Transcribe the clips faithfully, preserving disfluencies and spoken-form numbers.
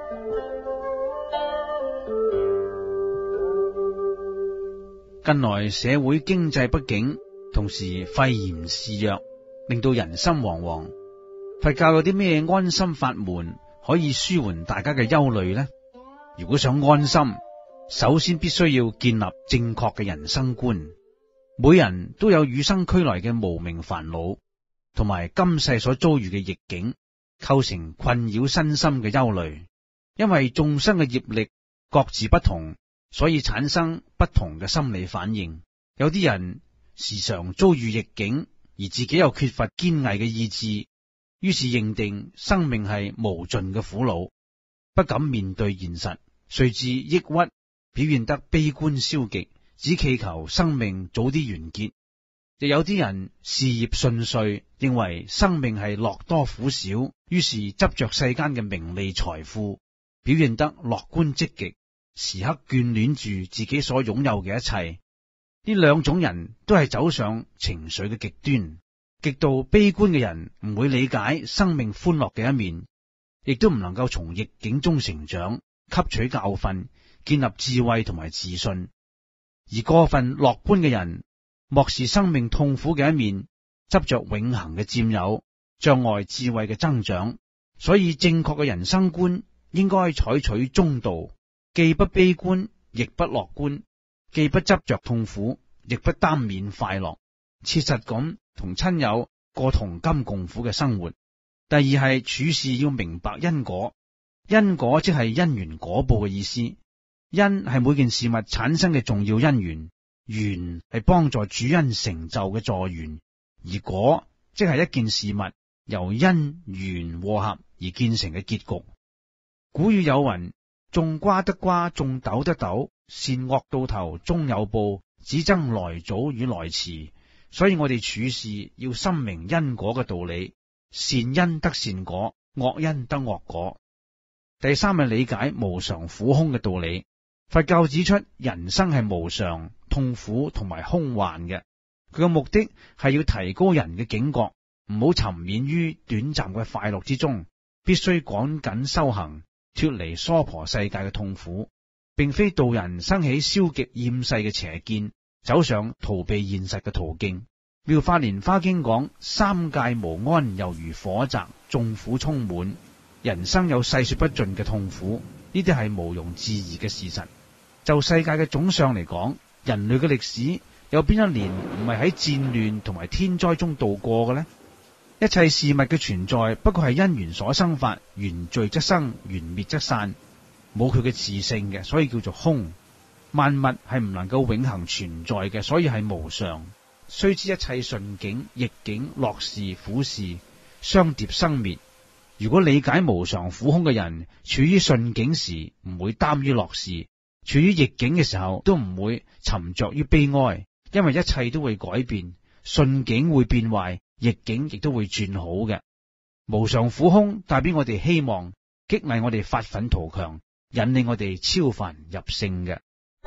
近來社會經濟不景，同時肺炎肆虐，令到人心惶惶。佛教有啲咩安心法門可以舒緩大家嘅憂慮呢？如果想安心，首先必須要建立正確嘅人生觀。每人都有與生俱來嘅無明煩惱，同埋今世所遭遇嘅逆境，構成困擾身心嘅憂慮。因為眾生嘅業力各自不同，所以產生不同嘅心理反應。有啲人時常遭遇逆境，而自己又缺乏堅毅嘅意志，於是認定生命係無盡嘅苦惱，不敢面對現實，隨之抑鬱，表現得悲觀消極，只祈求生命早啲完結。亦有啲人事業順遂，認為生命係樂多苦少，於是執着世間嘅名利財富，表現得樂觀積極，時刻眷戀住自己所擁有嘅一切。呢兩種人都係走上情緒嘅極端。極度悲觀嘅人唔會理解生命歡樂嘅一面，亦都唔能夠從逆境中成長，吸取教訓，建立智慧同埋自信。而過分樂觀嘅人，漠視生命痛苦嘅一面，執着永恆嘅佔有，障礙智慧嘅增長。所以正確嘅人生觀應該採取中道，既不悲觀，亦不樂觀，既不執着痛苦，亦不耽緬快樂，切實咁同親友過同甘共苦嘅生活。第二係處事要明白因果，因果即係因緣果報嘅意思。因係每件事物產生嘅重要因緣，緣係幫助主因成就嘅助緣，而果即係一件事物由因緣和合而建成嘅結局。古語有云：種瓜得瓜，種豆得豆，善惡到頭終有報，只爭來早與來遲。所以我哋處事要深明因果嘅道理，善因得善果，惡因得惡果。第三係理解無常苦空嘅道理。佛教指出人生係無常、痛苦同埋空幻嘅，佢嘅目的係要提高人嘅警覺，唔好沉湎於短暫嘅快樂之中，必須趕緊修行，脫離娑婆世界嘅痛苦，並非導人生起消極厭世嘅邪見，走上逃避現實嘅途徑。妙法蓮華經講：三界無安，猶如火宅，眾苦充滿。人生有細說不盡嘅痛苦，呢啲係毋庸置疑嘅事實。就世界嘅總相嚟講，人類嘅歷史有邊一年唔係喺戰亂同埋天災中度過嘅呢？一切事物嘅存在不過係因緣所生法，緣聚則生，緣滅則散，冇佢嘅自性嘅，所以叫做空。萬物係唔能夠永恆存在嘅，所以係無常。須知一切順境、逆境、樂事、苦事，相疊生滅。如果理解無常苦空嘅人，處於順境時唔會耽於樂事，處於逆境嘅時候都唔會沉着於悲哀，因為一切都會改變，順境會變壞，逆境亦都會轉好嘅。無常苦空代表我哋希望，激勵我哋發奮圖強，引領我哋超凡入聖嘅。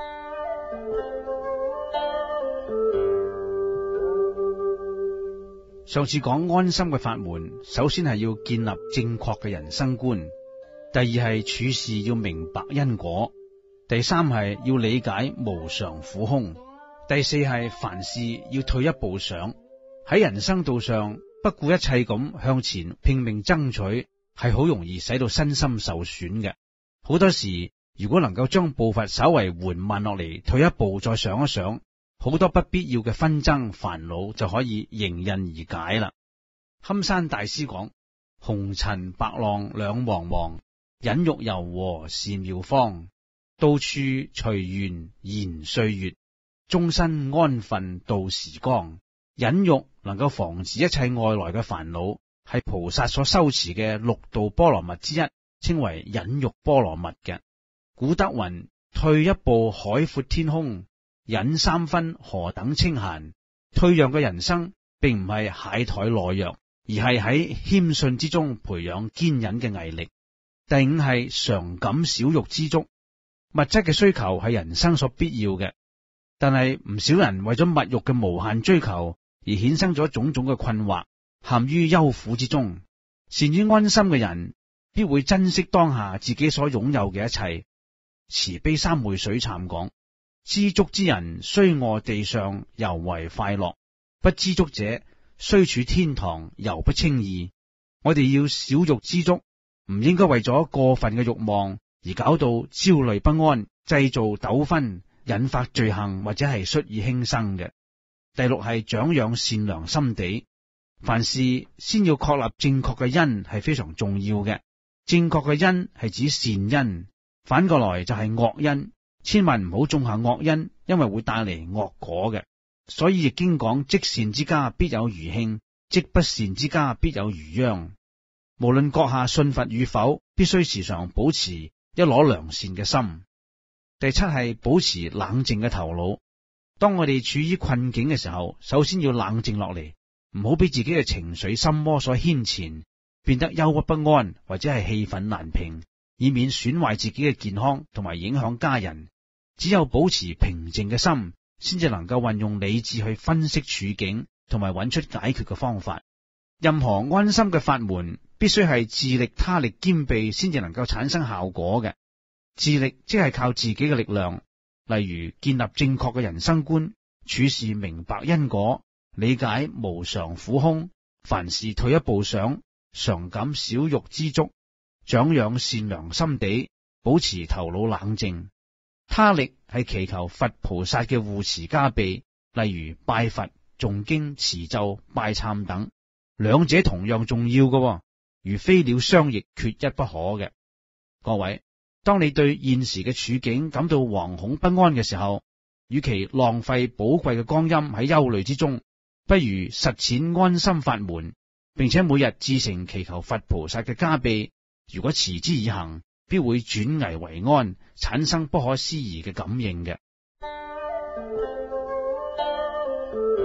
上次講安心嘅法門，首先係要建立正確嘅人生觀，第二係處事要明白因果，第三係要理解無常苦空，第四係凡事要退一步想，喺人生道上不顧一切咁向前拼命爭取，係好容易使到身心受損嘅。好多時如果能夠將步伐稍為緩慢落嚟，退一步再想一想，好多不必要嘅紛爭煩惱就可以迎刃而解啦。堪山大師講：紅塵白浪兩茫茫，忍辱柔和是妙方。到處隨緣延歲月，終身安分度時光。忍辱能夠防止一切外來嘅煩惱，係菩薩所修持嘅六度波羅蜜之一，稱為忍辱波羅蜜嘅。古德云：退一步海闊天空，忍三分何等清閒。退讓嘅人生並唔係懈怠懦弱，而係喺謙遜之中培養堅忍嘅毅力。第五係常感少欲知足。物質嘅需求係人生所必要嘅，但係唔少人為咗物欲嘅無限追求而衍生咗種種嘅困惑，陷於憂苦之中。善於安心嘅人必會珍惜當下自己所擁有嘅一切。慈悲三昧水懺講：知足之人雖臥地上，猶為快樂；不知足者，雖處天堂，猶不稱意。我哋要少欲知足，唔應該為咗過分嘅慾望而搞到焦慮不安，製造糾紛，引發罪行或者係率意輕生嘅。第六係長養善良心地。凡事先要確立正確嘅因係非常重要嘅。正確嘅因係指善因，反過來就係惡因。千萬唔好種下惡因，因為會帶嚟惡果嘅。所以易經講：積善之家必有餘慶，積不善之家必有餘殃。無論閣下信佛與否，必須時常保持一顆良善嘅心。第七係保持冷靜嘅頭腦。當我哋處於困境嘅時候，首先要冷靜落嚟，唔好俾自己嘅情緒心魔所牽纏，變得憂鬱不安或者係氣憤難平，以免損壞自己嘅健康同埋影響家人。只有保持平靜嘅心，先至能夠運用理智去分析處境，同埋揾出解決嘅方法。任何安心嘅法門，必須係自力他力兼備，先至能夠產生效果嘅。自力即係靠自己嘅力量，例如建立正確嘅人生觀，處事明白因果，理解無常苦空，凡事退一步想，常感少欲知足，長養善良心地，保持頭腦冷靜。他力係祈求佛菩薩嘅護持加被，例如拜佛、誦經、持咒、拜懺等，兩者同樣重要嘅，如飛鳥雙翼，缺一不可嘅。各位，當你對現時嘅處境感到惶恐不安嘅時候，與其浪費寶貴嘅光陰喺憂慮之中，不如實踐安心法門，並且每日至誠祈求佛菩薩嘅加被。如果持之以恆，必會轉危為安，產生不可思議嘅感應嘅。